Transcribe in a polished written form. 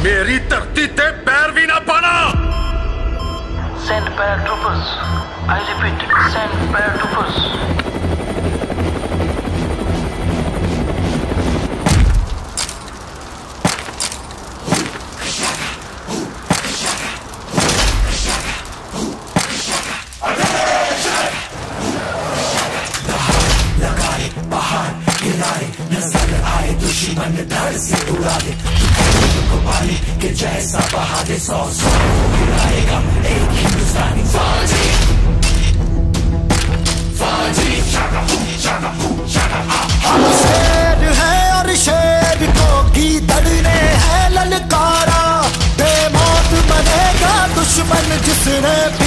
मेरी धरती ते पैर भी ना पाना। Send paratroopers. I repeat, send paratroopers. लगाए पहाड़ गिराए, नजर आए दुश्मन धड़ से उड़ा दे, पानी के जैसा बहा दे, 100 गिराएगा एक हिंदुस्तानी फौजी। फौजी हम शेर है और शेर को गीदड़ ने है ललकारा, बेमौत बनेगा दुश्मन जिसने